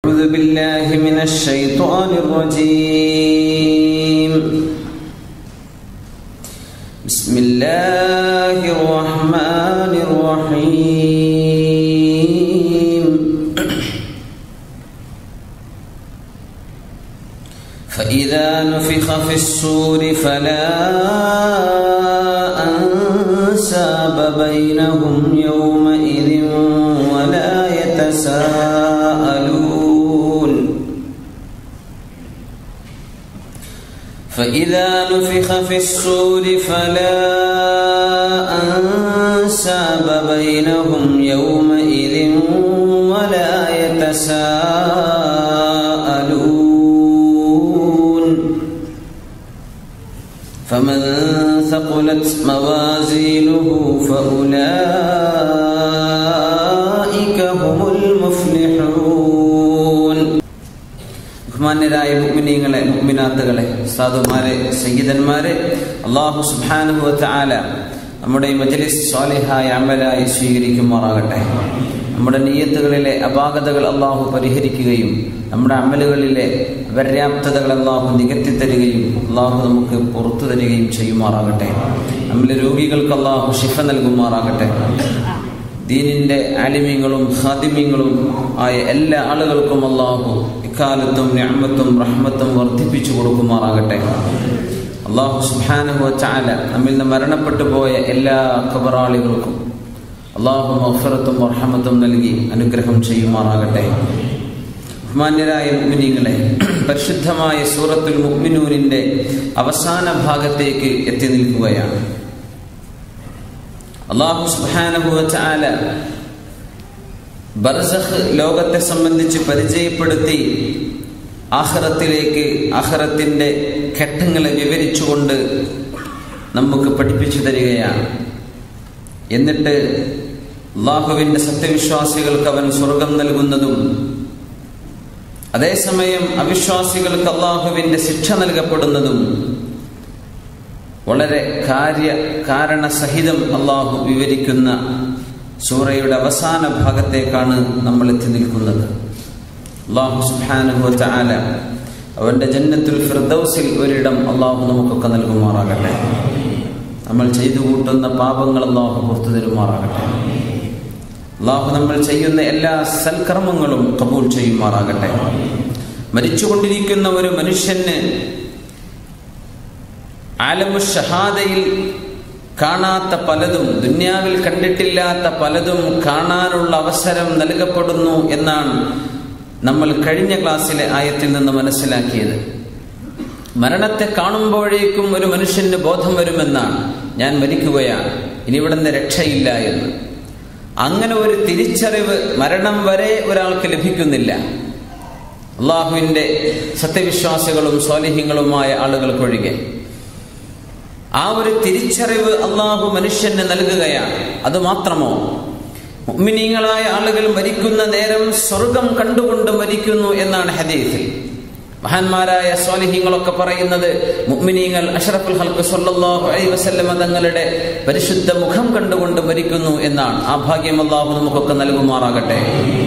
أعوذ بالله من الشيطان الرجيم. بسم الله الرحمن الرحيم. فإذا نفخ في الصور فلا أنساب بينهم يومئذ ولا يتساءلون. فإذا نفخ في الصور فلا أنساب بينهم يومئذ ولا يتساءلون. فمن ثقلت موازينه فأولئك هم المفلحون. ബഹുമാന്യരായ മുഅ്മിനീങ്ങളെ, മുഅ്മിനാത്തുകളെ, സാധുമാരെ, സയ്യിദന്മാരെ, അല്ലാഹു സുബ്ഹാനഹു വ തആല നമ്മുടെ ഈ മജ്ലിസ് സ്വാലിഹായ അമലായി സ്വീകരിക്കുമാറാകട്ടെ. നമ്മുടെ നിയ്യത്തുകളിലെ അപാകതകൾ അല്ലാഹു പരിഹരിക്കുകയും നമ്മുടെ അമലുകളിലെ പര്യാപ്തതകൾ അല്ലാഹു നികത്തി തരികയും അല്ലാഹു നമുക്ക് പുറത്തു തരികയും ചെയ്യുമാറാകട്ടെ. നമ്മുടെ രോഗികൾക്ക് അല്ലാഹു ശിഫ നൽകുമാറാകട്ടെ. ദീനിന്റെ ആലിമീങ്ങളും ഖാദിമീങ്ങളും ആയ എല്ലാ ആളുകൾക്കും അല്ലാഹു ഇക്കാലത്തും നിഅമത്തും റഹ്മത്തും വർദ്ധിപ്പിച്ചു കൊടുക്കുമാറാകട്ടെ. അല്ലാഹു സുബ്ഹാനഹു വ തആല നമ്മിൽ നിന്ന് മരണപ്പെട്ടു പോയ എല്ലാ ഖബറാളികൾക്കും അല്ലാഹു മഗ്ഫിറത്തും റഹ്മത്തും നൽകി അനുഗ്രഹം ചെയ്യുമാറാകട്ടെ. ബഹുമാന്യരായ മുഅ്മിനീങ്ങളെ, പരിശുദ്ധമായ സൂറത്തുൽ മുഅ്മിനൂനിന്റെ അവസാന ഭാഗത്തേക്ക് എത്തി നിൽക്കുകയാണ്. അല്ലാഹു സുബ്ഹാനഹു വ തആല ബർസഖ് ലോകത്തെ സംബന്ധിച്ച് പരിചയപ്പെടുത്തി ആഖിറത്തിലേക്ക്, ആഖിറത്തിന്റെ ഘട്ടങ്ങളെ വിവരിച്ചുകൊണ്ട് നമുക്ക് പഠിപ്പിച്ചു തരികയാണ്. എന്നിട്ട് അല്ലാഹുവിന്റെ സത്യവിശ്വാസികൾക്ക് അവൻ സ്വർഗം നൽകുന്നതും അതേസമയം അവിശ്വാസികൾക്ക് അല്ലാഹുവിന്റെ ശിക്ഷ നൽകപ്പെടുന്നതും വളരെ കാരണസഹിതം അല്ലാഹു വിവരിക്കുന്ന സൂറയുടെ അവസാന ഭാഗത്തേക്കാണ് നമ്മൾ എത്തി നിൽക്കുന്നത്. അല്ലാഹു സുബ്ഹാനഹു വ തആല അവന്റെ ജന്നത്തുൽ ഫിർദൗസിൽ ഒരിടം അല്ലാഹു നമുക്കൊക്കെ നൽകുമാറാകട്ടെ. നമ്മൾ ചെയ്തു കൂട്ടുന്ന പാപങ്ങൾ അല്ലാഹു പുറത്തു തരുമാറാകട്ടെ. അല്ലാഹു നമ്മൾ ചെയ്യുന്ന എല്ലാ സൽക്കർമ്മങ്ങളും ഖബൂൽ ചെയ്യുമാറാകട്ടെ. മരിച്ചുകൊണ്ടിരിക്കുന്ന ഒരു മനുഷ്യന് ആലമു ഷഹാദയിൽ കാണാത്ത പലതും, ദുനിയാവിൽ കണ്ടിട്ടില്ലാത്ത പലതും കാണാനുള്ള അവസരം നൽകപ്പെടുന്നു എന്നാണ് നമ്മൾ കഴിഞ്ഞ ക്ലാസ്സിലെ ആയത്തിൽ നിന്ന് മനസ്സിലാക്കിയത്. മരണത്തെ കാണുമ്പോഴേക്കും ഒരു മനുഷ്യന് ബോധം വരുമെന്നാണ്, ഞാൻ മരിക്കുകയാണ്, ഇനി ഇവിടുന്ന് രക്ഷയില്ല എന്ന്. അങ്ങനെ ഒരു തിരിച്ചറിവ് മരണം വരെ ഒരാൾക്ക് ലഭിക്കുന്നില്ല. അല്ലാഹുവിന്റെ സത്യവിശ്വാസികളും സ്വാലിഹീങ്ങളുമായ ആളുകൾക്കൊഴികെ ആ ഒരു തിരിച്ചറിവ് അല്ലാഹു മനുഷ്യന് നൽകുകയാണ്. അതുമാത്രമോ, മുഅ്മിനീങ്ങളായ ആളുകൾ മരിക്കുന്ന നേരം സ്വർഗം കണ്ടുകൊണ്ട് മരിക്കുന്നു എന്നാണ് ഹദീസിൽ. മഹാന്മാരായ സ്വാലിഹീങ്ങളൊക്കെ പറയുന്നത് മുഅ്മിനീങ്ങൾ അഷ്റഫുൽ ഖൽഖ് സ്വല്ലല്ലാഹു അലൈഹി വസല്ലം തങ്ങളുടെ പരിശുദ്ധ മുഖം കണ്ടുകൊണ്ട് മരിക്കുന്നു എന്നാണ്. ആ ഭാഗ്യം അല്ലാഹു നമുക്കൊക്കെ നൽകുമാറാകട്ടെ.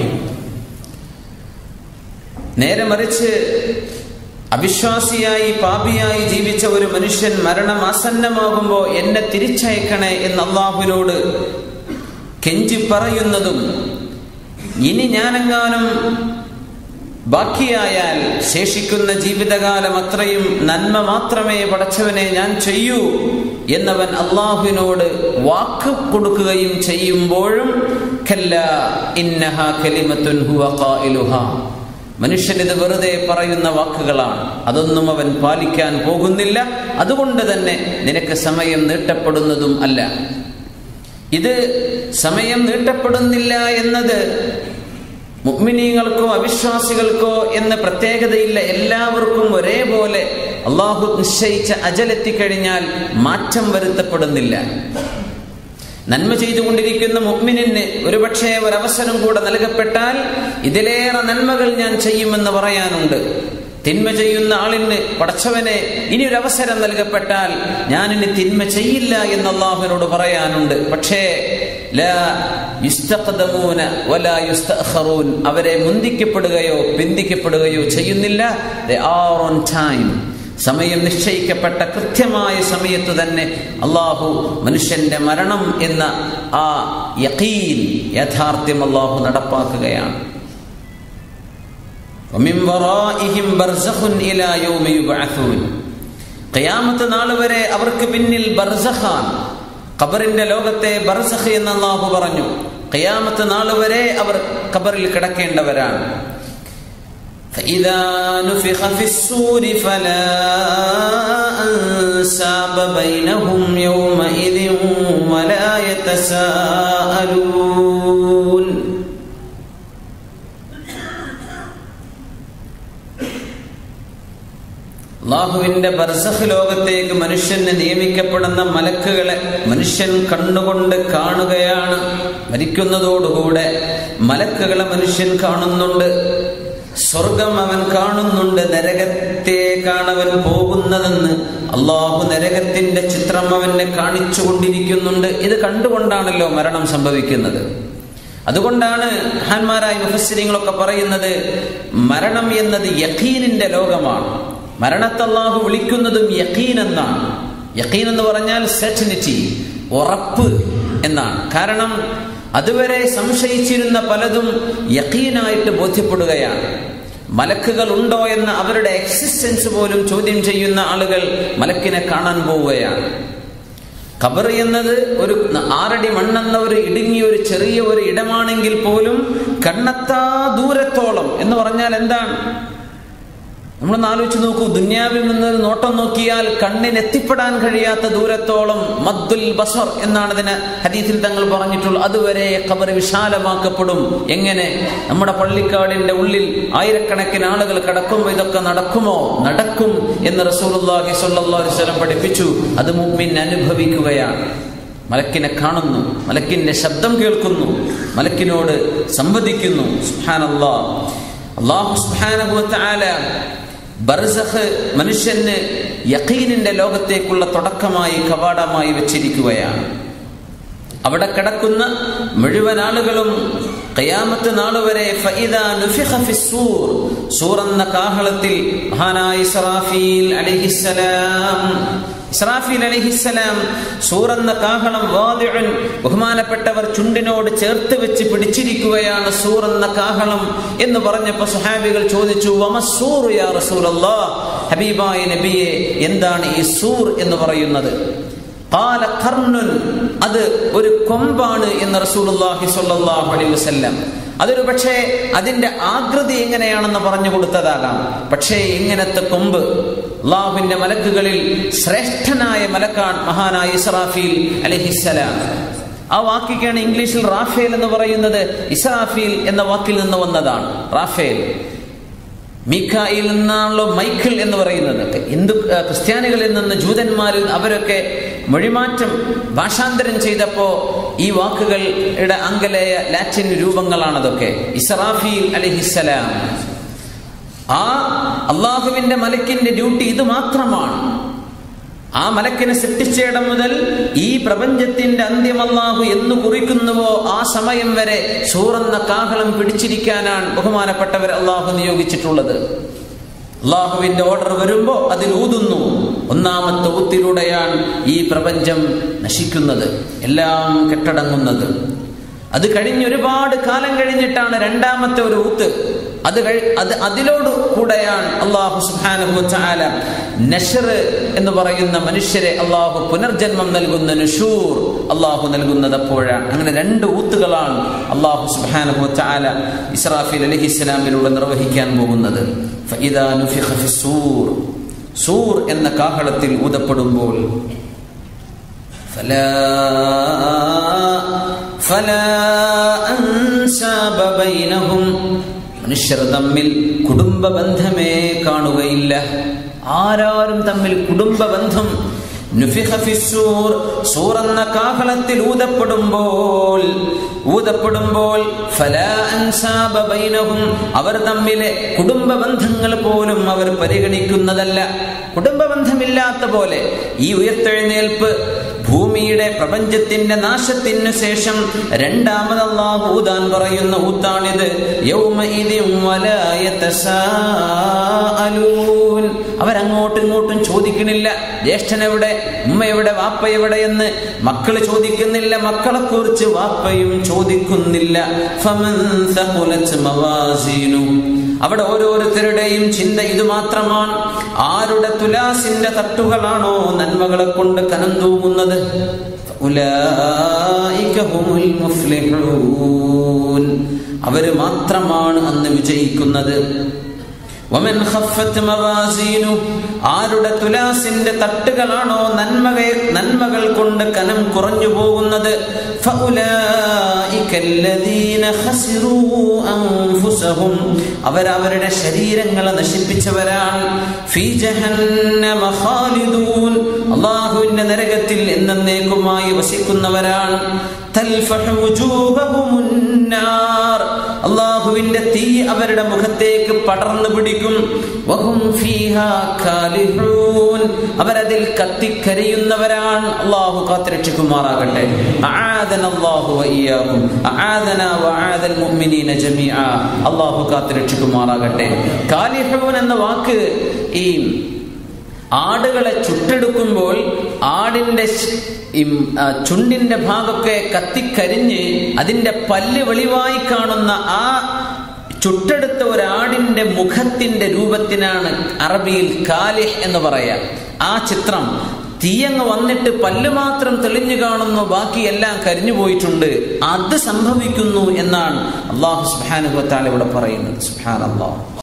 നേരെ മറിച്ച് അവിശ്വാസിയായി പാപിയായി ജീവിച്ച ഒരു മനുഷ്യൻ മരണം ആസന്നമാകുമ്പോ എന്നെ തിരിച്ചയക്കണേ എന്ന് അല്ലാഹുവിനോട് കെഞ്ചി പറയുന്നതും, ഇനി ഞാനെങ്ങാനും ബാക്കിയായാൽ ശേഷിക്കുന്ന ജീവിതകാലം അത്രയും നന്മ മാത്രമേ പടച്ചവനെ ഞാൻ ചെയ്യൂ എന്നവൻ അല്ലാഹുവിനോട് വാക്ക് കൊടുക്കുകയും ചെയ്യുമ്പോഴും കല്ലാ ഇന്നഹാ കലിമത്തുൻ ഹുവ ഖായിലുഹാ, മനുഷ്യൻ ഇത് വെറുതെ പറയുന്ന വാക്കുകളാണ്, അതൊന്നും അവൻ പാലിക്കാൻ പോകുന്നില്ല, അതുകൊണ്ട് തന്നെ നിനക്ക് സമയം നീട്ടപ്പെടുന്നതും അല്ല. ഇത് സമയം നീട്ടപ്പെടുന്നില്ല എന്നത് മുഅ്മിനീങ്ങൾക്കോ അവിശ്വാസികൾക്കോ എന്ന പ്രത്യേകതയില്ല. എല്ലാവർക്കും ഒരേപോലെ അല്ലാഹു നിശ്ചയിച്ച അജലെത്തിക്കഴിഞ്ഞാൽ മാറ്റം വരുത്തപ്പെടുന്നില്ല. നന്മ ചെയ്തുകൊണ്ടിരിക്കുന്ന മുഅ്മിനിന് ഒരുപക്ഷെ ഒരവസരം കൂടെ നൽകപ്പെട്ടാൽ ഇതിലേറെ നന്മകൾ ഞാൻ ചെയ്യുമെന്ന് പറയാനുണ്ട്. തിന്മ ചെയ്യുന്ന ആളിന് പടച്ചവനെ ഇനി ഒരു അവസരം നൽകപ്പെട്ടാൽ ഞാനിനി തിന്മ ചെയ്യില്ല എന്ന് അല്ലാഹുവിനോട് പറയാനുണ്ട്. പക്ഷേ ലാ യുസ്തഖദമൂന വലാ യുസ്തഅഖറൂൻ, അവരെ മുന്തിക്കപ്പെടുകയോ പിന്തിക്കപ്പെടുകയോ ചെയ്യുന്നില്ല. They are on time. സമയം നിശ്ചയിക്കപ്പെട്ട കൃത്യമായ സമയത്ത് തന്നെ അള്ളാഹു മനുഷ്യന്റെ മരണം എന്ന ആ യഖീൻ, യാഥാർത്ഥ്യം അള്ളാഹു നടപ്പാക്കുകയാണ്. വമിൻ വറാഇഹിം ബർസഖുൻ ഇലാ യൗമി യുബ്അഥൂൻ, ഖിയാമത്ത് നാൾ വരെ അവർക്ക് പിന്നിൽ ബർസഖാൻ, ഖബറിന്റെ ലോകത്തെ ബർസഖ് എന്ന് അള്ളാഹു പറഞ്ഞു. ഖിയാമത്ത് നാൾ വരെ അവർ ഖബറിൽ കിടക്കേണ്ടവരാണ്. فإذا نفخ في الصور فلا أنساب بينهم يومئذ ولا يتساءلون. അല്ലാഹുവിന്റെ ബർസഖ് ലോകത്തേക്ക് മനുഷ്യന് നിയമിക്കപ്പെടുന്ന മലക്കുകളെ മനുഷ്യൻ കണ്ണുകൊണ്ട് കാണുകയാണ്. മരിക്കുന്നതോടുകൂടെ മലക്കുകളെ മനുഷ്യൻ കാണുന്നുണ്ട്. സ്വർഗം അവൻ കാണുന്നുണ്ട്. നരകത്തേക്കാണ് അവൻ പോകുന്നതെന്ന് അള്ളാഹു നരകത്തിന്റെ ചിത്രം അവനെ കാണിച്ചു കൊണ്ടിരിക്കുന്നുണ്ട്. ഇത് കണ്ടുകൊണ്ടാണല്ലോ മരണം സംഭവിക്കുന്നത്. അതുകൊണ്ടാണ് മഹാന്മാരായ മുഫസ്സിരീങ്ങളൊക്കെ പറയുന്നത് മരണം എന്നത് യഖീനിന്റെ ലോകമാണ്. മരണത്തെ അള്ളാഹു വിളിക്കുന്നതും യഖീൻ എന്നാണ്. യഖീൻ എന്ന് പറഞ്ഞാൽ സെർട്ടനിറ്റി, ഉറപ്പ് എന്നാണ്. കാരണം അതുവരെ സംശയിച്ചിരുന്ന പലതും യഖീനായിട്ട് ബോധ്യപ്പെടുകയാണ്. മലക്കുകൾ ഉണ്ടോ എന്ന അവരുടെ എക്സിസ്റ്റൻസ് പോലും ചോദ്യം ചെയ്യുന്ന ആളുകൾ മലക്കിനെ കാണാൻ പോവുകയാണ്. ഖബർ എന്നത് ഒരു 6 അടി മണ്ണെന്ന ഒരു ഇടുങ്ങിയ ഒരു ചെറിയ ഒരു ഇടമാണെങ്കിൽ പോലും കണ്ണെത്താ ദൂരത്തോളം എന്ന് പറഞ്ഞാൽ എന്താണ്? നമ്മളൊന്ന് ആലോചിച്ച് നോക്കൂ. ദുന്യാവിൽ നിന്ന് നോട്ടം നോക്കിയാൽ കണ്ണിന് എത്തിപ്പെടാൻ കഴിയാത്ത ദൂരത്തോളം മദ്ദുൽ ബസർ എന്നാണ് ഇതിന് ഹദീസിൽ തങ്ങൾ പറഞ്ഞിട്ടുള്ളത്. അതുവരെ ഖബർ വിശാലമാക്കപ്പെടും. എങ്ങനെ? നമ്മുടെ പള്ളിക്കാടിന്റെ ഉള്ളിൽ ആയിരക്കണക്കിന് ആളുകൾ കിടക്കുമ്പോൾ ഇതൊക്കെ നടക്കുമോ? നടക്കും എന്ന് റസൂലുള്ളാഹി സ്വല്ലല്ലാഹു അലൈഹി വസല്ലം പഠിപ്പിച്ചു. അത് മുഅ്മിൻ അനുഭവിക്കുകയാണ്. മലക്കിനെ കാണുന്നു, മലക്കിന്റെ ശബ്ദം കേൾക്കുന്നു, മലക്കിനോട് സംവദിക്കുന്നു. സുബ്ഹാനല്ലാഹ്. അല്ലാഹു സുബ്ഹാനഹു വ തആല ബർസഖ് മനുഷ്യന് യഖീനിന്റെ ലോകത്തേക്കുള്ള തുടക്കമായി കവാടമായി വെച്ചിരിക്കുകയാണ്. അവിടെ കിടക്കുന്ന മുഴുവൻ ആളുകളും ഖിയാമത്ത് നാൾ വരെ ഫഇദാ നുഫിഖ ഫിസ്സൂർ, സൂർ എന്ന കാഹളത്തിൽ മഹാനായ ഇസ്രാഫീൽ അലൈഹിസ്സലാം സൂർ എന്ന കാഹളം വാദിഉൻ, ബഹുമാനപ്പെട്ടവർ ചുണ്ടിനോട് ചേർത്ത് വെച്ച് പിടിച്ചിരിക്കുകയാണ് സൂർ എന്ന കാഹളം എന്ന് പറഞ്ഞപ്പോൾ സ്വഹാബികൾ ചോദിച്ചു, വമസ്സൂർ യാ റസൂലല്ലാഹ്, ഹബീബായ നബിയെ എന്താണ് ഈ സൂർ എന്ന് പറയുന്നത്? ഖാല ഖർനുൻ, അത് ഒരു കൊമ്പാണ് എന്ന് റസൂലുള്ളാഹി സ്വല്ലല്ലാഹു അലൈഹി വസല്ലം. അതൊരു പക്ഷേ അതിന്റെ ആകൃതി എങ്ങനെയാണെന്ന് പറഞ്ഞു കൊടുത്തതാകാം. പക്ഷേ ഇങ്ങനത്തെ കൊമ്പ്, അല്ലാഹുവിന്റെ മലക്കുകളിൽ ശ്രേഷ്ഠനായ മലക്കാണ് മഹാനായ ഇസ്രാഫീൽ അലൈഹിസ്സലാം. ആ വാക്കിക്കാണ് ഇംഗ്ലീഷിൽ റാഫേൽ എന്ന് പറയുന്നത്. ഇസ്രാഫീൽ എന്ന വാക്കിൽ നിന്ന് വന്നതാണ് റാഫേൽ. മീഖായിൽ നിന്നാണല്ലോ മൈക്കിൾ എന്ന് പറയുന്നത്. ക്രിസ്ത്യാനികളിൽ നിന്ന് ജൂതന്മാരിൽ അവരൊക്കെ മൊഴിമാറ്റം ഭാഷാന്തരം ചെയ്തപ്പോ ഈ വാക്കുകളുടെ ആംഗലേയ ലാറ്റിൻ രൂപങ്ങളാണതൊക്കെ. ഇസ്രാഫീൽ അലൈഹിസ്സലാം, ആ അള്ളാഹുവിന്റെ മലക്കിന്റെ ഡ്യൂട്ടി ഇത് മാത്രമാണ്. ആ മലക്കിനെ സൃഷ്ടിച്ചയിടം മുതൽ ഈ പ്രപഞ്ചത്തിന്റെ അന്ത്യം അല്ലാഹു എന്ന് കുറിക്കുന്നുവോ ആ സമയം വരെ സൂറെന്ന കാഹളം പിടിച്ചിരിക്കാനാണ് ബഹുമാനപ്പെട്ടവർ അള്ളാഹു നിയോഗിച്ചിട്ടുള്ളത്. അള്ളാഹുവിന്റെ ഓർഡർ വരുമ്പോ അതിൽ ഊതുന്നു. ഒന്നാമത്തെ ഊത്തിലൂടെയാണ് ഈ പ്രപഞ്ചം നശിക്കുന്നത്, എല്ലാം കെട്ടടങ്ങുന്നത്. അത് കഴിഞ്ഞ് ഒരുപാട് കാലം കഴിഞ്ഞിട്ടാണ് രണ്ടാമത്തെ ഒരു ഊത്ത്. അതിലോട് കൂടെയാണ് അല്ലാഹു സുബ്ഹാനഹു വ തആല നശ്ർ എന്ന് പറയുന്ന മനുഷ്യരെ അല്ലാഹു പുനർജന്മം നൽകുന്ന നുശൂർ അല്ലാഹു നൽകുന്നത് അപ്പോഴാണ്. അങ്ങനെ 2 ഊത്തുകളാണ് അല്ലാഹു സുബ്ഹാനഹു വ തആല ഇസ്രാഫീൽ അലൈഹിസ്സലാമിലൂടെ നിർവഹിക്കാൻ പോകുന്നത്. ഫഇദാ നുഫിഖ ഫിസ്സൂർ, സൂർ എന്ന കാഹളത്തിൽ ഊതപ്പെടുമ്പോൾ ഫലാ അൻസാബ ബൈനഹും, മനുഷ്യർ തമ്മിൽ കുടുംബ ബന്ധമേ കാണുകയില്ല. ആരാരും തമ്മിൽ കുടുംബ ബന്ധം. നുഫിഖ ഫിസ്സൂർ, സൂർ എന്ന കാഹളത്തിൽ ഊതപ്പെടുമ്പോൾ ഫലാ അൻസാബ ബൈനഹും, അവർ തമ്മിലെ കുടുംബ ബന്ധങ്ങൾ പോലും അവർ പരിഗണിക്കുന്നതല്ല. കുടുംബ ബന്ധമില്ലാത്ത പോലെ ഈ ഉയർത്തെഴുന്നേൽപ്പ് ഭൂമിയുടെ പ്രപഞ്ചത്തിന്റെ നാശത്തിനു ശേഷം രണ്ടാമത് അല്ലാഹു ഊതാൻ പറയുന്ന ഊത്താണിത്. യൗമഇദിൻ വലാ യതസാഅലൂൻ. അവരങ്ങോട്ടും ഇങ്ങോട്ടും ചോദിക്കണില്ല, ജ്യേഷ്ഠനെവിടെ, ഉമ്മയെവിടെ, വാപ്പയെവിടെ എന്ന് മക്കള് ചോദിക്കുന്നില്ല, മക്കളെ കുറിച്ച് വാപ്പയും ചോദിക്കുന്നില്ല. ഫമൻ തഖുലത് മവാസീനു. അവിടെ ഓരോരുത്തരുടെയും ചിന്ത ഇത് മാത്രമാണ്. ആരുടെ തുലാസിന്റെ തട്ടുകളാണോ നന്മകളെ കൊണ്ട് കനം തൂങ്ങുന്നത്, ഉലൈക ഹുമുൽ മുഫ്ലിഹൂൻ, അവര് മാത്രമാണ് അന്ന് വിജയിക്കുന്നത്. വമൻ ഖഫ്ഫത് മവാസീനു. ആരുടെ തുലാസിന്റെ തട്ടുകളാണോ നന്മകൾ കൊണ്ട് കനം കുറഞ്ഞു പോകുന്നത്, ഫഉലൈക അല്ലദീന ഖസിറൂ അൻഫുസഹും. അവരവരുടെ ശരീരങ്ങളെ നശിപ്പിച്ചവരാണ്. ഫീ ജഹന്നമ ഖാലിദൂൻ. അല്ലാഹുവിന്റെ നരകത്തിൽ എന്നേക്കുമായി വസിക്കുന്നവരാണ്. തൽഫഹു വജൂഹഹുമുൻ നാർ. അല്ലാഹുവിന്റെ തീ അവരുടെ മുഖത്തേക്ക് പടർന്നു പിടിക്കും. വഹും ഫീഹാ കാലിഹൂൻ. അവരതിൽ കത്തിക്കരിയുന്നവരാണ്. അല്ലാഹു കാത്തുരക്ഷിക്കുമാറാകട്ടെ. അആദനല്ലാഹു വഇയ്യാകും. അആദന വഅആദൽ മുഅ്മിനീന ജമീഅ. അല്ലാഹു കാത്തുരക്ഷിക്കുമാറാകട്ടെ. കാലിഹൂൻ എന്ന വാക്ക് ഈ ആടുകളെ ചുട്ടെടുക്കുമ്പോൾ ആടിന്റെ ചുണ്ടിന്റെ ഭാഗമൊക്കെ കത്തിക്കരിഞ്ഞ് അതിന്റെ പല്ല് വെളിവായി കാണുന്ന ആ ചുട്ടെടുത്ത ഒരാടിന്റെ മുഖത്തിന്റെ രൂപത്തിനാണ് അറബിയിൽ കാലിഹ് എന്ന് പറയാ. ആ ചിത്രം തീയങ്ങ് വന്നിട്ട് പല്ല് മാത്രം തെളിഞ്ഞു കാണുന്നു, ബാക്കിയെല്ലാം കരിഞ്ഞു പോയിട്ടുണ്ട്. അത് സംഭവിക്കുന്നു എന്നാണ് അല്ലാഹു സുബ്ഹാനഹു വ തആല ഇവിടെ പറയുന്നത്. സുബ്ഹാനല്ലാഹ്.